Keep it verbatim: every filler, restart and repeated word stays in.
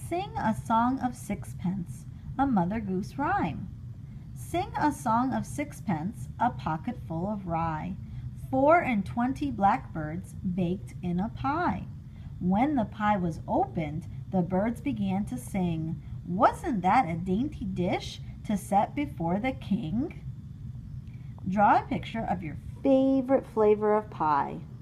Sing a song of sixpence, a Mother Goose rhyme. Sing a song of sixpence, a pocket full of rye, four and twenty blackbirds baked in a pie. When the pie was opened, the birds began to sing, "Wasn't that a dainty dish to set before the king?" Draw a picture of your favorite flavor of pie.